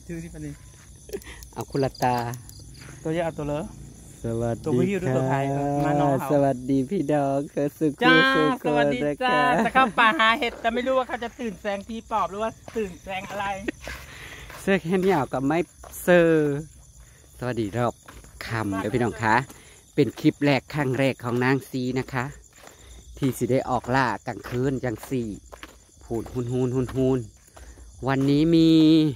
ชื่อที่ปนีเอาคุณตาตัวนี้เอาตัวเลยสวัสดีค่ะสวัสดีพี่ดอกเกิดสุขจ้าสวัสดีจ้าจะเข้าป่าหาเห็ดแต่ไม่รู้ว่าเขาจะตื่นแสงผีปอบหรือว่าตื่นแสงอะไรเสื้อแค่นี้กับไม้เซอร์สวัสดีรอบคำเดี๋ยวพี่น้องคะเป็นคลิปแรกครั้งแรกของนางซีนะคะที่สิได้ออกล่ากลางคืนจังสี่พูดฮูนวันนี้มี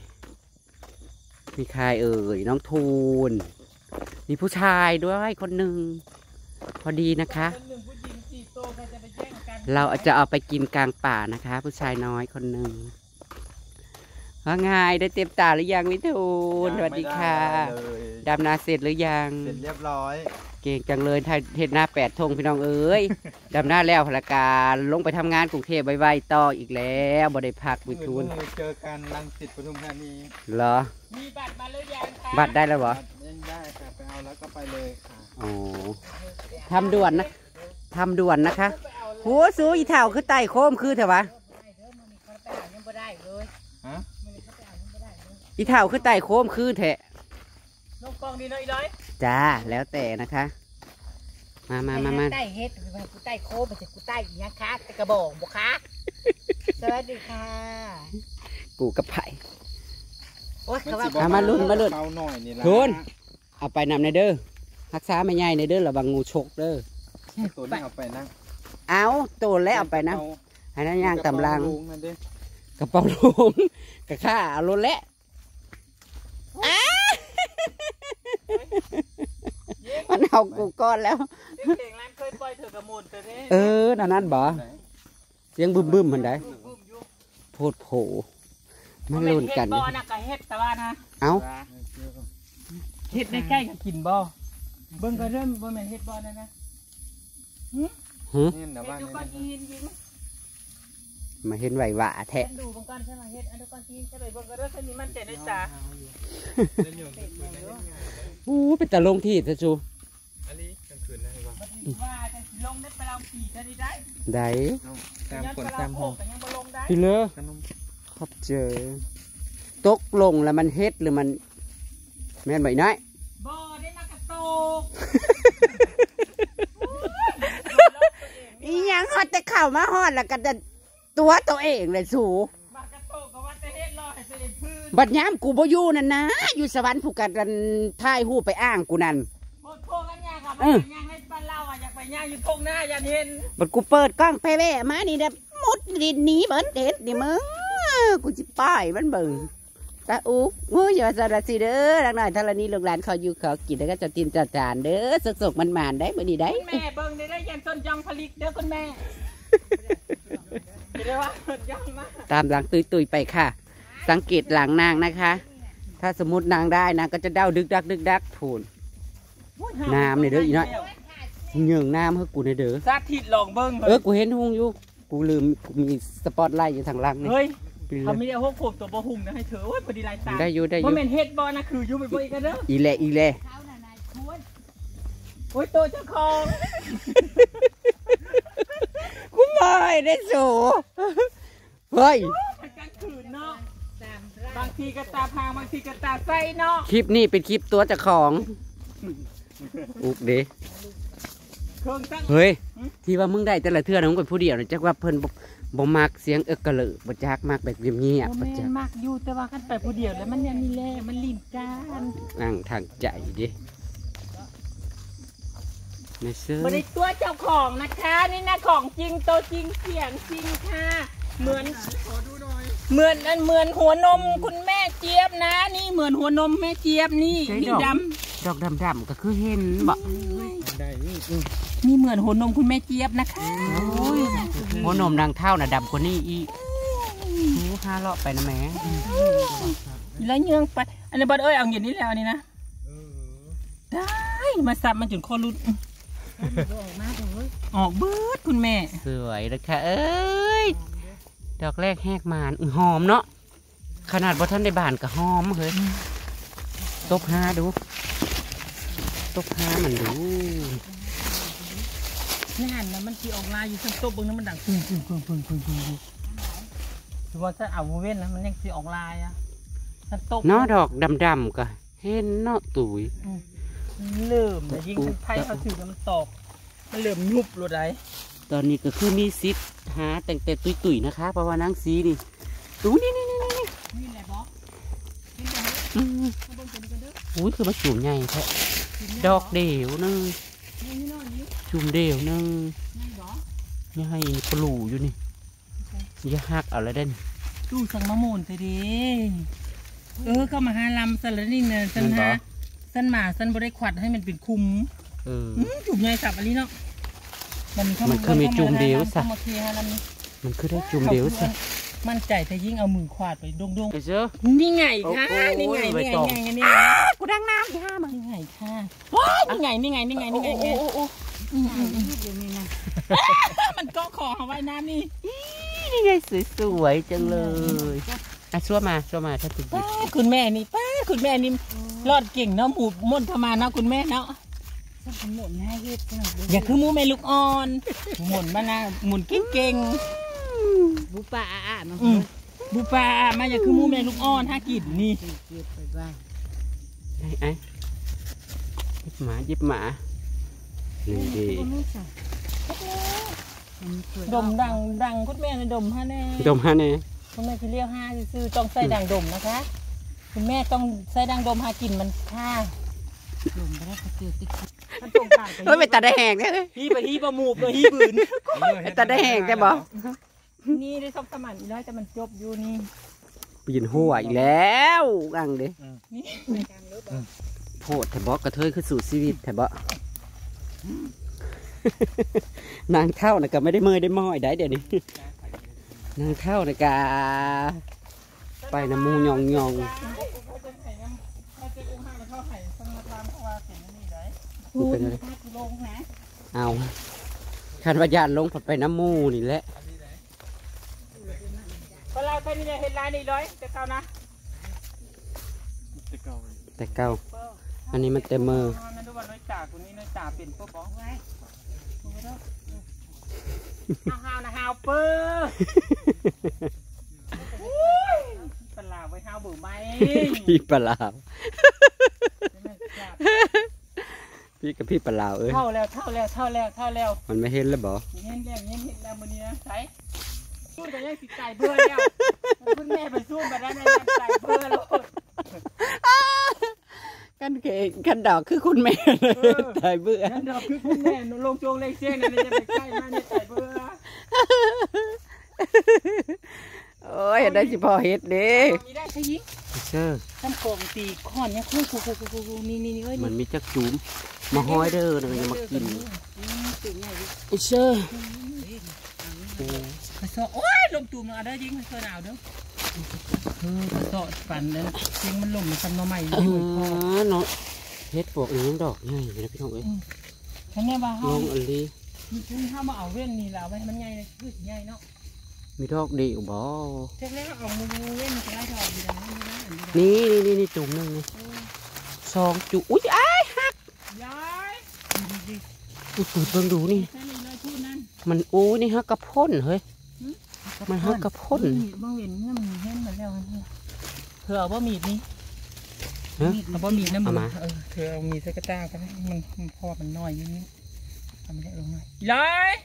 ใครเอ่ยน้องทูนมีผู้ชายด้วยคนหนึ่งพอดีนะคะเราจะเอาไปกินกลางป่านะคะผู้ชายน้อยคนหนึ่งว่าไงได้เต็มตาหรือยังวิทูลสวัสดีค่ะดำนาเสร็จหรือยังเสร็จเรียบร้อยเก่งจังเลยเทศหน้า8 ธงพี่น้องเอ้ยดำหน้าแล้วพละการลงไปทำงานกรุงเทพไวๆต่ออีกแล้วบ่ได้พักวิทูลเจอกันรังสิตปทุมธานีเหรอมีบัตรมาหรือยังคะบัตรได้แล้วเหรอได้ค่ะไปเอาแล้วก็ไปเลยค่ะโอ้ทำด่วนนะคะโหสูอีเถ่าคือไต่โคมคือเถอะวะอีเถ่าคือไต่โคมคือเถอะลงกองดีหน่อยเลยจ้าแล้วแต่นะคะมาไต่เฮ็ดกูไต่โคมไปสิกูไต่ยังคะกระบอกบุคะสวัสดีค่ะกูกับไผ่โอ๊ยเขาว่ามาลุ้นทุนเอาไปนำในเด้อรักษาไม่ใหญ่ในเด้อระวังงูฉกเด้อตัวนี้เอาไปนะเอาตัวแล้วเอาไปนะให้นั่นย่างตำลังกระเป๋าลุงกระข้าเอาล้นแล้วมันเอากูก้อนแล้วนั่นบ่เสียงบึ้มมันได้โพดโผมันลุ้นกันบ่อนะกับเฮ็ดแต่ว่านะเอาเฮ็ดได้ใกล้กับกินบ่เบิ่งก็เริ่มบ่แม่นเฮ็ดบ่อนั่นนะมาเห็นไหวหวะแทะดูบางก้อนใช่ไหมเฮ็ดอันดูก้อนที่ใช่ไหมบางก้อนเริ่มมีมันเจ็ดด้วยจ้าเป็นตะลงที่ซะจูอันนี้กลางคืนได้ป่ะว่าจะลงได้ไปเราขี่จะได้ได้ตามคนตามห้องพี่เลือขอบเจอตกลงแล้วมันเฮ็ดหรือมันแม่นใบน้อยบ่ได้มากระโตกอีหยังฮอดแต่เข่ามาฮอดแล้วก็จะตัวตัวเองเลยสูบัดย้ำกูบ่อยู่นั่นนะอยู่สวรรค์ผู้กันถ่ายหูไปอ้างกูนั่นบัดกูเปิดกล้องไปแว่มานี่เด้มุดดินนี้เบิ้ลเด็ดดิมึงกูจิป้ายมันเบิ่งตาอูงูอย่าสารสิเด้อดังหน่อยทารณีลูกหลานเขาอยู่เขากินแล้วก็จะตินจะจานเด้อสุกๆมันได้บ่ดีได้แม่เบิ่งได้ยันต้นยองผลิตเด้อคุณแม่ตามหลังตุยไปค่ะสังเกตหลังนางนะคะถ้าสมมตินางได้นางก็จะเด้าดึกดักผูนน้ำเนี่ยเด้ออีน้อยเหงื่อน้ำให้กูในเด้อสาธิตลองเบิ้งกูเห็นหุงอยู่กูลืมมีสปอตไลท์อยู่ทางล่างนี่เฮ้ยเขามีเอาพวกผมตัวบ่หุงนะให้เธอโอ้ยพอดีลายตาได้อยู่เพราะเป็นเฮ็ดบอลนะคืออยู่ไปบ่อีกกันเด้ออีเล่โอ้ยตัวเจ้าของกูไม่ได้สูเฮ้ยบางทีก็ตาพางบางทีก็ตาไส้เนาะคลิปนี้เป็นคลิปตัวเจ้าของอุกเด้เฮ้ยที่ว่ามึงได้แต่ละเทื่อนะมึงเป็นผู้เดียวนะจักว่าเพิ่นบ่มักเสียงกระเลิกบ่จักมักแบบเงียบๆบ่จักมักอยู่แต่ว่าคันไปผู้เดียวแล้วมันยังมีแร่มันลิ้นกันนั่งทางใจดิในเสื้อบ่ได้ตัวเจ้าของนะคะนี่นะของจริงตัวจริงเสียงจริงค่ะเหมือนหัวนมคุณแม่เจี๊ยบนะนี่เหมือนหัวนมแม่เจี๊ยบนี่มีดำดอกดำก็คือเห็นบ่นี่เหมือนหัวนมคุณแม่เจี๊ยบนะคะหัวนมนางเท่าน่ะดำกว่านี้อีข้าเลาะไปนะแม่แล้วเยื่องไปอันนี้บอลเอ้ยเอาอย่างนี้แล้วนี่นะได้มาสับมันจนคอรุดออกเบิดคุณแม่สวยเลยค่ะเอ้ยดอกแรกแหกมานหอมเนาะขนาดบ่ท่านได้บานก็หอมเฮ้ยตบหาดูตบหามันดูนี่หันนะมันที่ออกลายอยู่ชั้นโต๊ะบนนั้นมันดังพึ่งถือว่าถ้าเอาเว้นนะมันยังที่ออกลายอ่ะมันตกเนาะดอกดำๆก็เห็นเนาะตุ๋ยเริ่มแต่ยิ่งไพ่เขาถือมันตอกมันเริ่มยุบรถไรตอนนี้ก็คือมีซิปหาแต่งแต่ตุยๆนะคะเพราะว่านางสีนี่ดูนี่นี่แหละบอสนี่แหละอืมข้างบนเป็นกันเด้ออุ้ยคือมาจุ่มใหญ่แท้ดอกเดียวนึงนี่นอนนี่จุ่มเดียวนึงนี่บอสยังให้ปลูอยู่นี่อย่าหักเอาแล้วเด่นดูสังมะม่วนไปดิเข้ามาหาลำสลัดนี่เนี่ยสันหาสันหมาสันบริขวัดให้มันเป็นคุม จุ่มใหญ่สับอันนี้เนาะมันคือมีจุ่มเดียวซะมันคือได้จุ่มเดียวซะมั่นใจแต่ยิ่งเอามือขวาดไปดงไอ้เจ้าๆนี่ไงค่ะนี่ไงกูดังน้ำที่ห้ามานี่ไงค่ะว้ายนี่ไงเดี๋ยวนี้นะมันก็ขอเอาไว้น้ำนี่นี่ไงสวยๆจังเลยอ่ะชั่วมาถ้าติดป้าคุณแม่นี่รอดเก่งเนาะหมูม่นทมาเนาะคุณแม่เนาะหมุนให้เฮ็ดหน่อยอย่าคือหมูแม่ลูกอ่อนหมุนมานะหมุนเก่งบุปผาเนาะบูปลามาอย่าคือหมูแม่ลูกอ่อนถ้ากินนี่เก็บไปบ้างไอ้หยิบหมานี่ดีดมดังคุณแม่ในดมฮะแน่ดมฮะเนี่ยคุณแม่ที่เรียกห้าซื้อต้องใส่ดังดมนะคะคุณแม่ต้องใส่ดังดมหากินมันค่ะลงไปแล้วก็เจอติ๊กมันตรงต่างกันเฮ้ยไปตัดได้แหงเนี่ยฮีบะหมูบฮีบืนตัดได้แหงใช่บ่นี่ได้ซบสมันอีกแล้วแต่มันจบอยู่นี่ปีนหัวอีกแล้วกังเด้นี่โพดแถบกระเทยคือสู่ชีวิตแถบนางเท่านะก็ไม่ได้เมยได้ม้อยได้เดี๋ยวนี้นางเท่านะกาไปน้ำมูยองเป็นอะไรเอาคันวิญญาณลงผดไปน้ำมูนี่แหละเวลาใครนี่จะเห็นลายนี่ร้อยแต่เก่านะแต่เก่าอันนี้มันเต็มมือนั่นดูว่าน้อยจ่าคนนี้น้อยจ่าเป็นปุ๊บบอกไว้ฮาวนะฮาวเปอร์ปลาไว้ฮาวเบื่อไหมพี่ปลาวพี่กับพี่ปลาวเอ้ยเท่าแล้วมันไม่เห็นแล้วบ่เห็นแล้วมือนี้นะใส่สู้แต่ยังติดใจเบื่อแล้วคุณแม่ไปสู้แบบนั้นยังใจเบื่อแล้วกันดอกคือคุณแม่เลยตายเบื่อนั่นดอกคือคุณแม่ลงโจงเล็กเสี้ยงนั่นจะไปใกล้มาเนี่ยใจเบื่อโอ้ยได้สิพอเฮ็ดเด้มีได้ใช่ยิงเชื่อตั้งกองตีข้อนเนี่ยคู่นี่เอ้ยมันมีจักจุ๋มมาห้อยเด้อนะจะมากินเชื่อไปซอโอ้ยลมตูมเอาได้ยิงมันเสือหนาวเด้อไปซอปั่นเลยเสียงมันลมมันทำมาใหม่อยู่คอเนาะเฮ็ดพวกนี้ดอกใหญ่นะพี่น้องเอ้ยท่านแม่ว่าลเฮางอันนี้ถ้ามาเอาเว้นนี่แล้วมันใหญ่เลยคือใหญ่เนาะมีดอกดีอยู่บ่เช็คแล้วเอามือเว้นจะได้ดอกดีนะนี่จุ่มนึงนี่ซองจุอุ้ยอ้ายหักย้ายอุ้ยเบิ่งดูนี่นั่นเลยพูดนั่นมันโอ้ยนี่ฮักกระพ่นเฮ้ยมันฮักกระพ่นบางเว้นเนี่ยมันเห็นหมดแล้วเธอเอาบะหมี่นี่ เอาบะหมี่น้ำมันเธอเอามีใส่กระต้าก็ได้มันพอมันน้อยอยู่นี่ทำไม่ได้ลงหน่อยเลย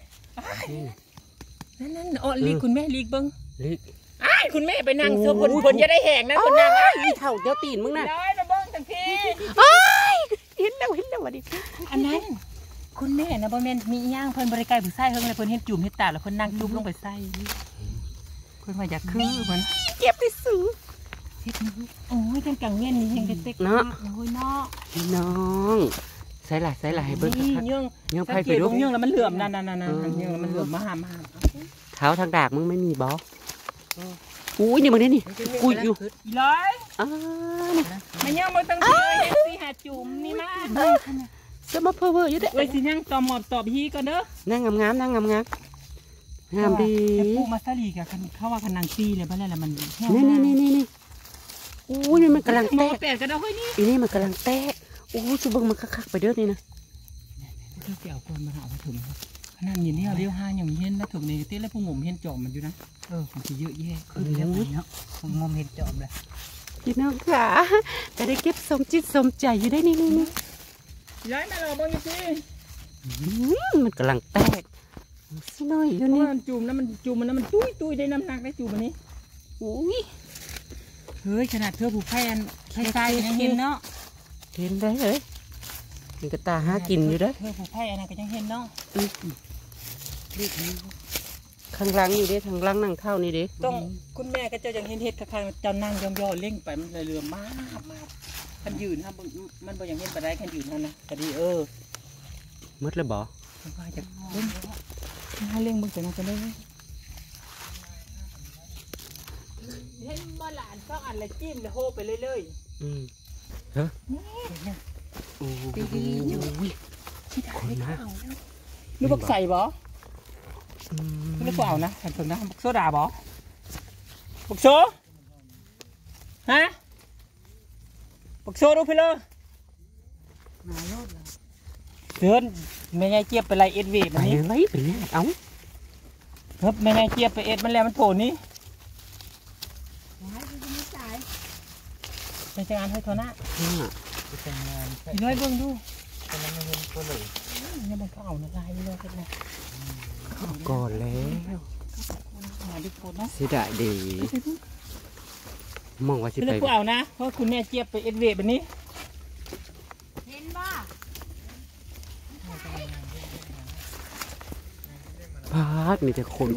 นั่นอ๋อลีกคุณแม่ลีกบ้างลิกอ้ายคุณแม่ไปนั่งเสื้อผลจะได้แหงนะคุณนางอีเท่าเดียวตีนมึงน่ะเลยระเบิ้งทันทีเห็นแล้ววันนี้อันนั้นคุณแม่นะบ่แม่นมีย่างเพิ่นบริการผู้ใส่เพิ่นเลยเพิ่นเห็นจุ่มเห็นตาแล้วเพิ่นนั่งจุ่มลงไปใส่เพิ่นว่าอยากคือเหมือนเก็บที่สูงเฮ็ดนี่โอ้ยจังกังเงี้ยนี่ยังเด็กๆเนาะโอ้ยเนาะพี่น้องใส่หละให้เบิ้งนี่เยื่องไผ่ไปดูเยื่องแล้วมันเหลื่อมนั่นเยื่องแล้วมันเหลื่อมมาหามเท้าทางดากมึงไม่มีบออุ้ยนี่มึงนี่กุยอยู่อีร้อยมันเยื่องมาตั้งแต่สิหาจุ่มนี่มาจะมาเพ้ออยู่เด้เอ้ยสินั่งตอมหมอบตอบฮีก็เด้อนั่งงามงามดีแต่ปูมาซาลีกะเขาว่าคันนางตีเลยบ่แล้วมันนี่อุ้ยนี่มันกำลังแตะแปดก็ได้เฮ้ยนี่อีนี่มันกำลังแตะอู้ชูเบิ้งมันคักไปเด้อนี่นะที่เกี่ยวคนมาหาว่าถึงขนาดนี้เรียวห้าอย่างเห็นแล้วถึงในเต้แล้วผู้งมเห็นจอมมันอยู่นะมันจะเยอะแยะคือเรื่องเนาะผมงมเห็นจอมเลยพี่น้องค่ะก็ได้เก็บสมจิตสมใจอยู่ได้นี่ย้ายมาเราบ้างสิมันกำลังแตกสิน้อยอยู่นี่มันจุ่มน้ำมันตุ้ยได้น้ำหนักได้จุ่มอันนี้อุ้ยเฮ้ยขนาดเธอผูกแพนใครยังเห็นเนาะเห็นได้เลยมันก็ตาหากินอยู่เด้อเธอผูกแพนนะก็ยังเห็นเนาะข้างหล่างนี่เด้ข้างหล่างนั่งเท่านี่เด้ต้องคุณแม่ก็จะยังเห็นเห็ดข้างๆจะนั่งย่อๆเล่งไปมันเลยเรือมากคันยืนครับมันบ่ยังเห็นปลาได้คันยืนนั่นนะก็ดีมดเลยบ่ว่าจะเล่นให้เล่งมึงจะนั่งกันได้ไหมเห็นมาหลานก็อันละจิ้มเลยโฮไปเรื่อยเฮ้ยโอ้ยที่ถ่ายเขาเอาแล้วนึกว่าใส่บ่นึกว่าเอานะฉันถึงนะบักโซดาบ่บักโซฮะบักโซดูพี่เลยเดินแม่ยายเจี๊ยบไปไล่เอ็ดเวทมันนี้ไล่ไปเนี่ยเอ้าครับแม่ยายเจี๊ยบไปเอ็ดมันแล้วมันโผล่นี้ไปจัดการให้เขาหน้าพี่น้อยเบิ่งดูนี่มันเขาเอาอะไรเลยกันนะก่อนแล้วเสียดายดีมองว่าสิไปเลือกเอานะเพราะคุณแม่เจี๊ยบไปเอ็ดเวทแบบนี้เห็นบ่พาดมีแต่คน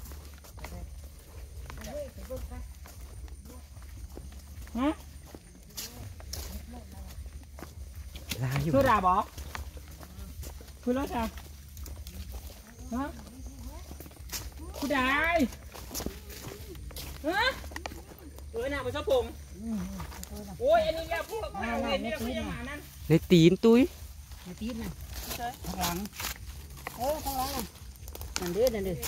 ฮะลายอยู่ช่วยด่าบอกคุณรถจ้ะฮะคุณได้ฮะหน้าไปชอบผมโอ้ยอันนี้แกพวกเราเห็นนี่เราพยามานั่นในตีนตุ้ยตีนน่ะข้างหลังข้างหลังนั่นเด้อนี่นี่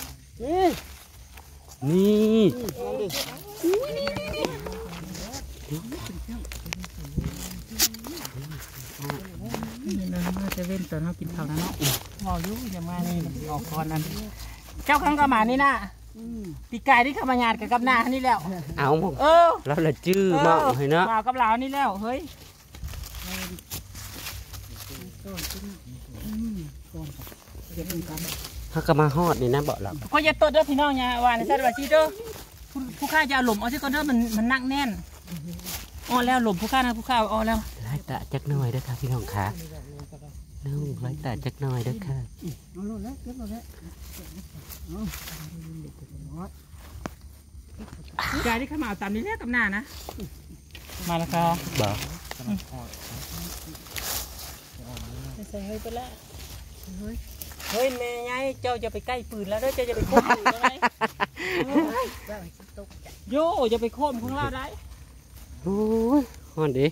นี่นะมาจะเว้นตอนเรากินข้าวนะเนาะมอยุ่งจะมานี่ออกก่อนนั้นเจ้าข้างกระหมานี่นะปีกายที่ขมายาดกับหน้านี่แล้วเอาแล้วละจื้อมองให้เนาะมากับเรานี่แล้วเฮ้ยเขาก็มาฮอดนี่นะบอกเราก็อย่าตัวเด้อพี่น้องเนี่ยว่าในสัตว์ว่าชีเด้อผู้ข้าจะเอาหลุมเอาที่ก้อนเด้อมันนักแน่นอ๋อแล้วหลุมผู้ข้านะผู้ข้าอ๋อแล้วไล่ตาจักหน่อยเด้อค่ะพี่น้องค่ะน้องไล่ตาจักหน่อยเด้อค่ะกายที่เขามาตามนี้แล้วกับหน้านะมาแล้วครับบอกใส่เฮ้ยไปแล้วเฮ้ยแม่ยายเจ้าจะไปใกล้ปืนแล้วเด้อเจ้าจะไปโค้มปืนได้โย่จะไปโค้มของเราได้โอ้ยฮอนดิ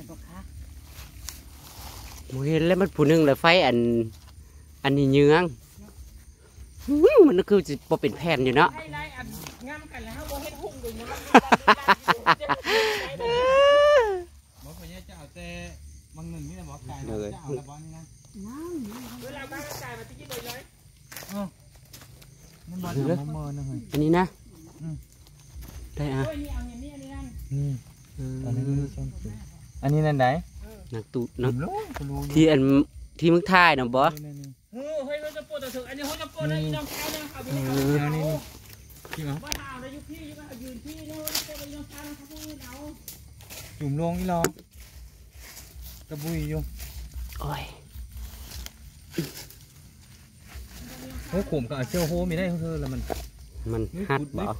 โมเห็นแล้วมันผู้หนึ่งเลยไฟอันนี้เยื้องมันก็คือจะพอเป็นแผ่นอยู่เนาะให้ไล่อันงามกันแล้วเขาเฮ็ดหุ่งอยู่นะหมอพญาจะเอาแต่บางหนึ่งนี่นะหมอไก่จะเอาละบอลนี่นะเวลาบ้านกายมาที่นี่เลยมันบอลของมอนะเฮ้ยอันนี้นะได้อ่ะโอ้ยนี่เอาอย่างนี้อันนี้นั่นนี่อันนี้อันนี้นั่นไหนนักตูนักรู้รู้ที่มึงถ่ายนะบอสเฮ้ยเราจะปวดแต่ถึงอันนี้เขาจะปวดนะอีน้องชายนะเอาไปเลยเอาจริงเหรอว่าเอาได้ยุพี่ยุพี่ยืนพี่นี่ว่าจะไปน้องชายนะครับพวกนี้เอาจุ่มลงนี่รอกระบุยอยู่โอ้ยโอ้ขมกับเชี่ยวโฮมีได้เธอแล้วมันฮัดบ่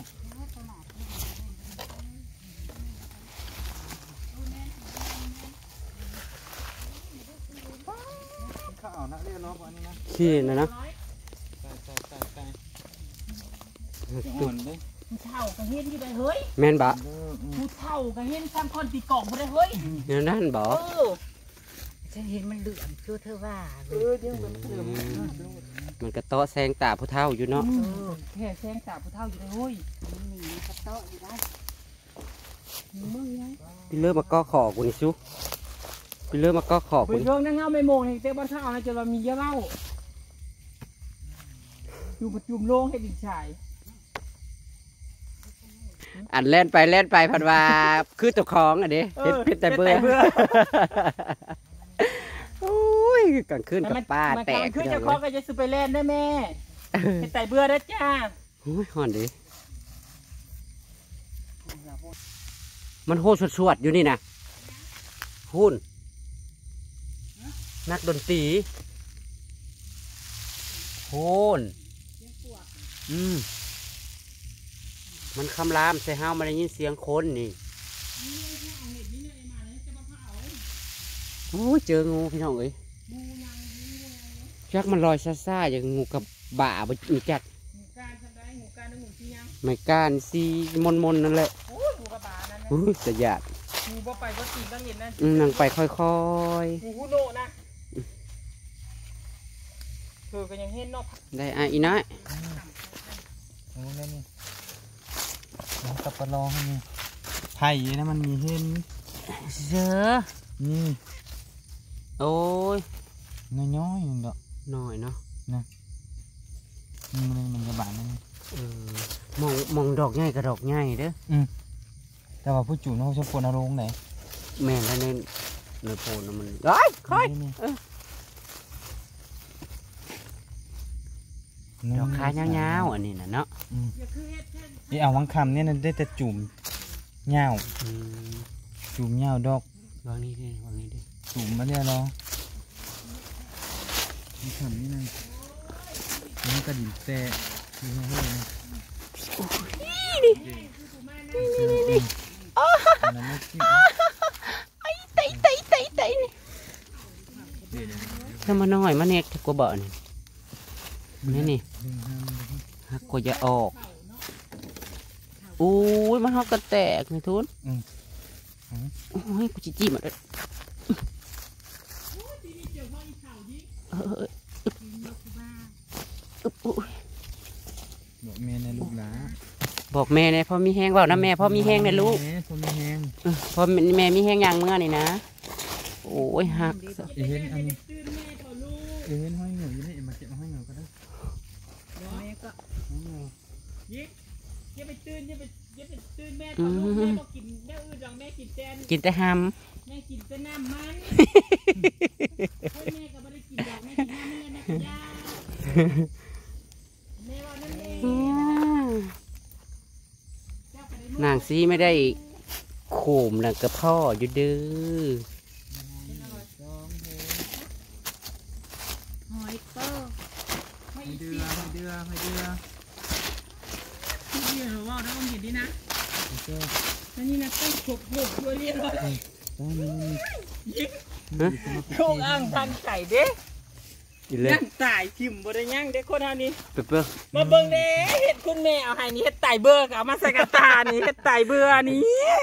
ข้าวนะเรียกร้องอันนี้นะขี้นะเนาะใส่อ่อนเลยผู้เฒ่าก็เห็นอยู่ได้เฮ้ยแม่นบ่ผู้เฒ่าก็เห็นซ้ำคนตีกล่องบ่ได้เฮ้ยเดี๋ยวนั่นบ่ฉันเห็นมันเหลืองชั่วเธอว่าเดี๋ยวมันเสื่อมมันก็โตะแซงตาผู้เฒ่าอยู่เนาะแค่แซงสาผู้เฒ่าอยู่ได้เฮ้ยนี่กระโตอยู่ได้พี่เลิกมาก้อขอกูนี่ซุพี่เลิกมาก้อขอไปกูนี่เรื่องนั่งเงาไม่โมงนี่เต้บ้านเฒ่านะจะว่ามีเยอะเล่าอยู่ประจุมโล่งให้ดินชายอันเล่นไปพันว่าคือตัวของอันนี้เห็ดเพชรแต่เบื่อโอ้ยกลางคืนกับป้าแตกคือเจ้าของก็จะซื้อไปเล่นได้แม่เห็ดไต่เบื่อได้จ้าโอ้ยห่อนดิมันโหดสวดๆอยู่นี่นะหุ่นนักดนตรีโหนมันคำรามใส่ห้าวมาได้ยินเสียงคนนี่โอ้ยเจองูพี่น้องเอ้ยจักมันลอยซ่าๆอย่างงูกับบ่าบ่มีจัดไม่ก้านซีมนนั่นแหละโอ้ยสยาดงูบ่ไปก็ตีก็เห็นนะนั่งไปค่อยๆงูโนนะเธอก็ยังเห็นนอกได้อีน้อยโอ้นี่นี่กับปลาลองนี่ไผ่นะมันมีเห็นเสือนี่โอ้ยน้อยๆนึงดอกน้อยเนาะนะมันกระบาดนั่นมองดอกใหญ่กับดอกใหญ่เด้อแต่ว่าผู้จู่เขาชอบปนอารมณ์ไหนแม่แล้วเนี่ยในโพนมันเอ้ยค่อยดอกขาเงาๆอันนี้นะเนาะนี่เอาวังคำเนี่ยได้แต่จุ่มเงาจุ่มเงาดอกวางนี้ดิจุ่มมาเนี่ยเหรอวังคำนี่นะนี่กระดิ่งแต่นี่ไงนี่ไตถ้ามาน้อยมาเน็กกว่าบ่อนี่หักกว่าจะออกอุ้ยมันหักกระแตกเลยทุนโอ้ยกูจี้มาเลยบอกแม่ในลูกหลาบอกแม่เนี่ยพ่อมีแห้งเปล่านะแม่พ่อมีแห้งเนี่ยลูกพ่อมีแห้งพ่อแม่มีแห้งอย่างเมื่อนี่นะโอ้ยหักเห็นอันเห็นห้อยเหนียวอยู่นี่มาเก็บห้อยเหนียวก็ได้อย่าไปตื่นแม่ตอนลูกแม่บอกกินแม่อื่นหรอกแม่กินแต่หำแม่กินแต่น้ำมันแม่ก็ไม่ได้กินหรอกแม่กินน้ำมันแม่กินยาแม่ว่านั่นเองนางซีไม่ได้โขมนางกับพ่ออยู่เด้อหอยเป้อหอยเดือหรือว่าได้ต้องเห็นดีนะนี่นะต้องฉกด้วยเรียบร้อยยิงโคงอ่างพันไก่เด้ย่างตายทิมบริย่างเด็กคนนี้มาเบิ่งเด้เห็ดคุณแม่เอาให้นี่เห็ดไต่เบื่อเอามาใส่กระตานี่เห็ดไต่เบื่อนี่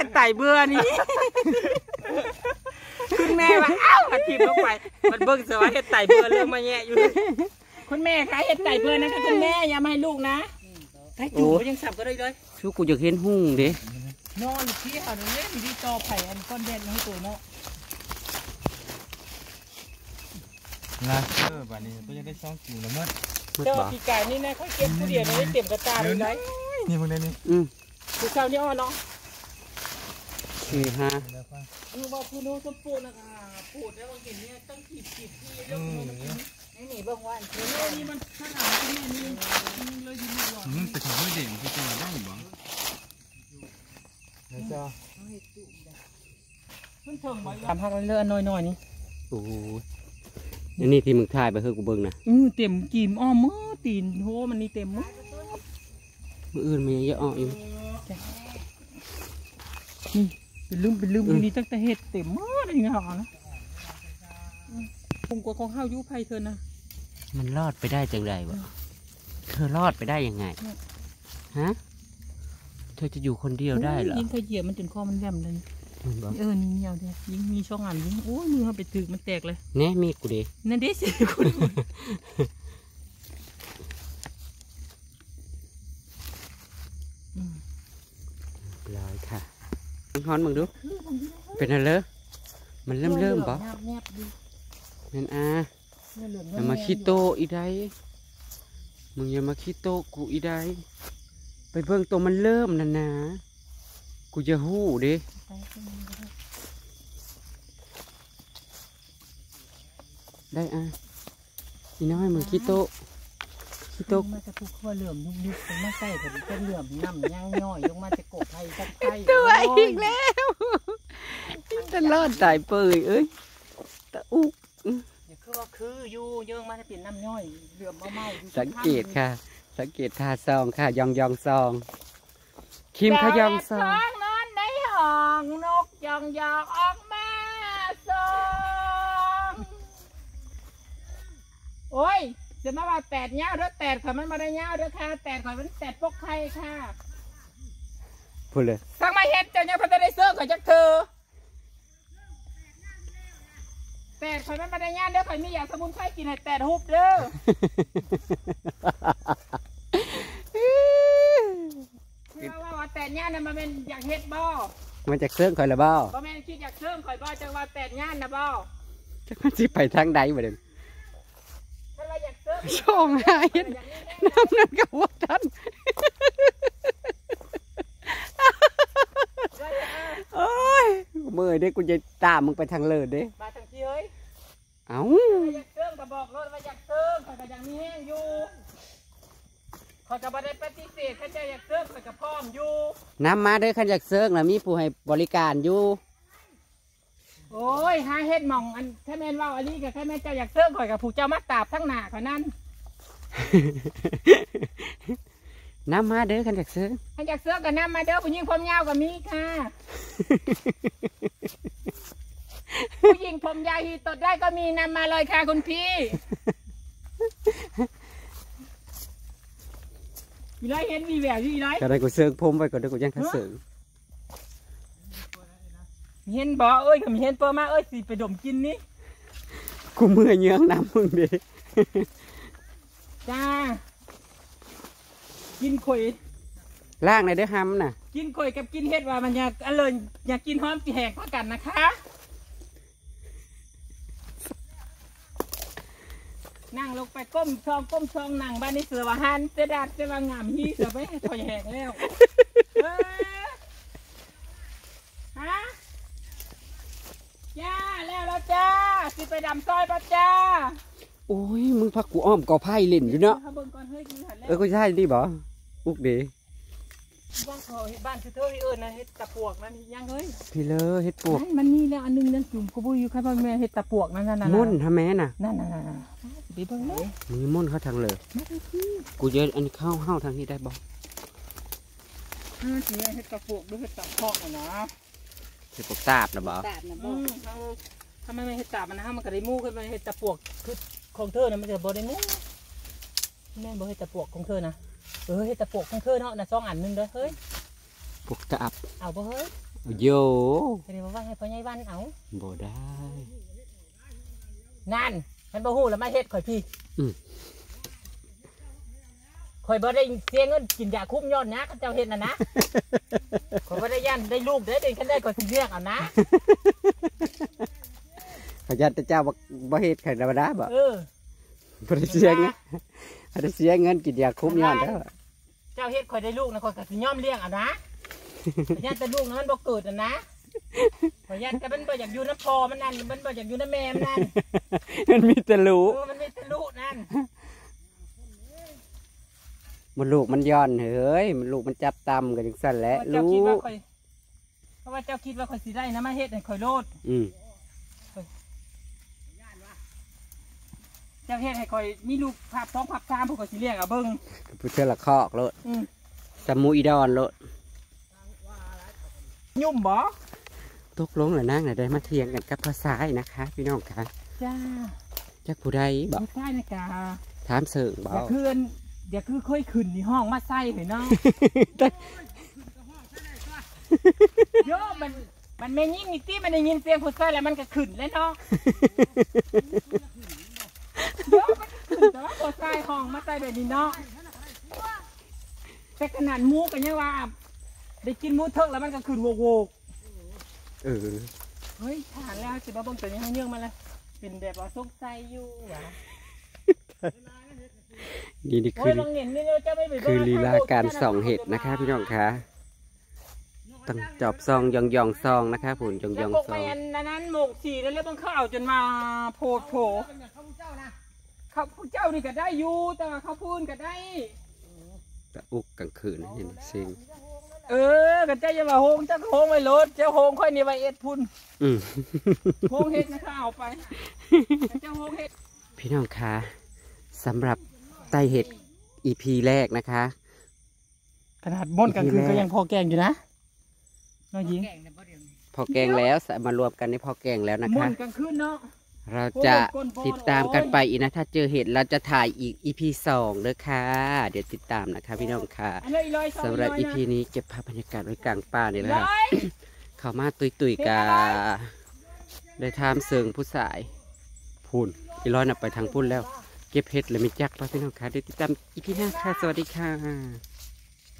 คุณแม่ว่าอ้าวทิมลงไปมันเบิ่งเสียว่าเห็ดไต่เบื่อเรื่องมาแย่อยู่คุณแม่คะเห็ดไต่เบื่อนะคะคุณแม่อย่ามาให้ลูกนะไต่จุ่มก็ยังสับก็ได้เลยชูกูอยากเห็นหุ่งเด้นอนที่เขาเนี่ยมีที่ต่อไผ่อันก้อนแดงให้ตัวเนาะนะบ้านนี้ก็จะได้ช่องกินแล้วมั้งเจ้าปีกายนี่นะเขาเก็บผู้เดียวได้เต็มกระตาเลยได้นี่พวกนี้นี่ผู้เช่านี่อ้อเนาะคือฮะว่าผู้นู้นจะปูนะคะปูดแล้วเห็นเนี่ยต้องขีดที่เรื่องนี่หนีบ้างวันนี่มันขนาดนี้นี่เลยยืนอยู่แต่ของไม่เด่นที่จะได้บ้างนะจ๊ะทำพักเลือดน้อยนี่โอ้นี่ที่มึงถ่ายไปเฮ้ยกูเบิ้งนะเต็มกีมอ้อมมือตีนโหมันนี่เต็มมืออื่นมีเยอะอ้ออยู่นี่เป็นลืมนี่ตั้งแต่เห็ดเต็มมืออะไรเงี้ยหรอนะผมกลัวของข้าวยุไพเธอนะมันรอดไปได้จังไรวะเธอรอดไปได้ยังไงฮะเธอจะอยู่คนเดียวได้เหรอยิงเธอเหยียบมันจนคอมันแหลมเลยนี่เหี่ยวเดียวยิงมีช่องอันยิงโอ้ยมือเขาไปถึกมันแตกเลยเนี่ยมีกูดินั่นดิสิคุณร้อยค่ะฮ้อนมึงดูเป็นอะไรเลยมันเริ่มปะนั่นอย่ามาขี้โตอีได้มึงอย่ามาขี้โตกูอีได้ไปเบิ่งตัวมันเริ่มนั่นนะกูจะหู้ดิได้อ่ะอีน้อยมือขี้โต๊ะขี้โต๊ะมาจะพูดว่าเหลื่อมยุบๆเป็นมาใส่ผมเป็นเหลื่อมน้ำย่างย่อยลงมาจะกบไทยสักไทยตัวอีกแล้วจะรอดตายเปื่อยเอ้ยตะอุกอย่าคือว่าคืออยู่เยอะมาจะเป็นน้ำย่อยเหลื่อมเมาๆสังเกตค่ะ สังเกตท่าซองค่ะยองยองซองคิมเขายองซองนอนในห้องนกยองยองออกมาซองโอ้ยจะมาว่าแตดเงาเด้อแตดข่อยมันมาได้เงาเด้อค่ะแตดข่อยมันแตดปกไข่ค่ะพูดเลยทั้งมาเฮ็ดเจ้ายังพัฒนาเสื้อข่อยจักเธอแตดข่อยมันมาได้เงาเด้อข่อยมีอยากสมุนไพรกินให้แตดฮุบเด้อว่าแตดเงาน่ะมันเป็นอยากเฮ็ดบ่มันจากเสื่องคอยละบ่บ่แม่นคิดอยากเสริมข่อยบ่จังว่าแตดเงาน่ะบ่จะมันสิไปทางใดบ่เด่นถ้าเราอยากเสริมช่องหายน้ำนั่นก็ว่าทันโอ้ยมือเด้กูจะตามมึงไปทางเลิศเด้มาทางที่เฮ้ยเอ้าอยากเสริมก็บอกรถว่าอยากเสริมข่อยก็ยังมีแห้งอยู่ข่อยก็บ่ได้ปฏิเสธถ้าเจ้าอยากเสริมข่อยก็พร้อมอยู่น้ำมาเด้อขันจากเสื่องนะมีผู้ให้บริการอยู่โอ้ยหาเฮ็ดหม่องอันแค่แม่นว่าอันนี้ก็แค่แม่นเจ้าอยากเสริมข่อยก็ผูกเจ้ามาตาบทั้งหน้าข่อยนั่นน้ำมาเด้อขันจากเสื่องถ้าอยากเสริมก็นำมาเด้อผู้หญิงผมยาวก็มีค่ะผู้หญิงผมยาวที่ตดได้ก็มีนำมาเลยค่ะคุณพี่อีร้อยเห็นมีแววอยู่อีร้อยก็ได้กูเสื่องพมไปก่อนเด้อกูยังขันเสื่องเห็นบ่เอ้ยก็มีเห็นเปิดมาเอ้ยสิไปดมกินนี่กูเมื่อยเยื้องน้ำมึงเด้จ้ากินข่อยล่างในอยเด้อฮัมน่ะกินข่อยกับกินเห็ดว่ามันอยากอร่อยอยากกินหอมสีแหกกว่ากันนะคะนั่งลงไปก้มช่องนั่งบ้านในเสือว่าหันเสดัดเสว่างามฮีเสือไปให้ถอยแหกแล้วฮะจ้าแล้วจ้าสิไปดำซอยป่ะจ้าโอ้ยมึงพักกูอ้อมกอไผ่เล่นอยู่เนาะเบิ่งก่อนเฮ้ยคือหันแล้วกูใช่ดิบ่อุกเด้บ้านเขาบ้านคือเธอเอิญนะเห็ดตะปวกนั่นยังเฮ้ยพี่เลอเฮ็ดปวกมันมีแล้วอันนึงนั่นจุ่มกูบุยอยู่ใครบ้างแม่เห็ดตะปวกนั่นม่นทำแม่น่ะนั่นไปเบิ่งเลยมีม่นเขาทางเลยกูเยอะอันนี้เข้าทางนี้ได้บ่สิเห็ดตะปวกด้วยเห็ดตะพอกนะเฮ็ดปวกตาบนะบ่ตาดนะบ่ถ้าไม่เห็ดตามันนะมันก็ได้มูขึ้นมาเห็ดตะปวกคือของเธอนะมันจะบ่ได้มูแม่บ่เห็ดตะปวกของเธอนะเห็ดตะปวกของเธอเนาะนะ2 อันนึงเด้อเฮ้ยปวกตาบเอาบ่เฮ้ยโยเดี๋ยวว่าให้พ่อใหญ่บ้านเอาบ่ได้นั่นมันบ่ฮู้แล้วมาเฮ็ดข่อยพี่อืมข่อยบ่ได้เสียเงินกินยาคุ้มยอดนะเขาเจ้าเฮ็ดน่ะนะ ข่อยบ่ได้ย่านได้ลูกได้เด็กคันได้ข่อยสิเลี้ยงเอานะขยันแต่เจ้าบ่เฮ็ดไข่ธรรมดาบ่ บ่ได้เสียเงินบ่ได้เสียเงินกินยาคุ้มย้อนแล้วเจ้าเฮ็ดข่อยได้ลูกนะข่อยก็สิยอมเลี้ยงเอานะข่อยย่านแต่ลูกนั้นมันบ่เกิดอ่ะนะข่อยย่านแต่มันบ่อยากอยู่น้ำพ่อมันนั่นมันบ่อยากอยู่น้ำแม่มันนั่นมันมีแต่ลูกมันมีแต่ลูกนั่นมันลูกมันย้อนเฮ้ยมันลูกมันจับตำกันจังซั่นแหละเจ้าลูคิดว่าก ข่อยเพราะว่าเจ้าคิดว่าข่อยสิได้นะมาเฮ็ดให้ข่อยโลด เจ้าเฮ็ดให้ข่อยมีลูกภาพ2ภาพ3พวกข่อยสิเลี้ยงเอาเบิ่งผู้เทื่อละคอกโลดอืมสมูอีดอนโลดยุ่มบ่ตกลงแล้วนางน่ะได้มาเถียงกันกับภาษาอีนะคะ พี่น้องค่ะจ้าจักผู้ใดบ่ไม่ใช่นะกาถามเสิร์งบ่อย่าคือเคยขึ้นในห้องมาใส่เห็นเนาะโยมันไม่ยิ่งนี่ที่มันได้ยินเสียงผู้ชายแล้วมันก็ขึ้นแล้วเนาะโยมันขึ้นแต่ว่าผู้ชายห้องมาใส่แบบนี้เนาะแต่ขนาดหมูกันยังว่าได้กินหมูเถิกแล้วมันก็ขึ้นโวกเออเฮ้ยผ่านแล้วสิบ้าบ่งตัวนี้ให้เยื่องมาเลยเป็นแบบว่าสงสัยอยู่หรอนี่โอ้คืยอลองเห็นนี่เราจะไม่ไปคือลีลาการส่องเห็ดนะคะ พี่น้องค่ะต้องจอบซองยองซองนะคะผุนยองแล้วซพอวกงแมนนั้นหมกสีนั่นแล้วต้องเข้าจนมาโพดโผเขาผู้เจ้านี่ก็ได้อยู่แต่ว่าเขาพูนก็ได้ตะอุกกลางคืนเห็นเสียงกันเจ้าอย่ามาโฮงเจ้าโฮงไว้รถเจ้าโฮงค่อยนี่ไว้เอ็ดพุ่นอืมโฮงเฮ็ดนะคะเอาไปเจ้าโฮงเฮ็ดพี่น้องคะสำหรับไต่เห็ด EP แรกนะคะขนาดม่นกลางคืนก็ยังพอแกงอยู่นะน้องหญิงพอแกงแล้วมารวมกันนี่พอแกงแล้วนะม่คะนกลางคืนเนาะเราจะติดตามกันไปอีกนะ ถ้าเจอเห็ดเราจะถ่ายอีก EP 2เลยค่ะ เดี๋ยวติดตามนะคะพี่น้องค่ะอันนี้อีร้อยสำหรับ EP นี้เก็บภาพบรรยากาศไว้กลางป่านี่แหละค่ะเข้ามาตุยกาได้ทามเสิงผู้สายพุ่นอีร้อยน่ะไปทางพุ่นแล้ว เก็บเห็ดเลยไม่จักป่ะพี่น้องค่ะเดี๋ยวติดตาม EP หน้าค่ะ สวัสดีค่ะ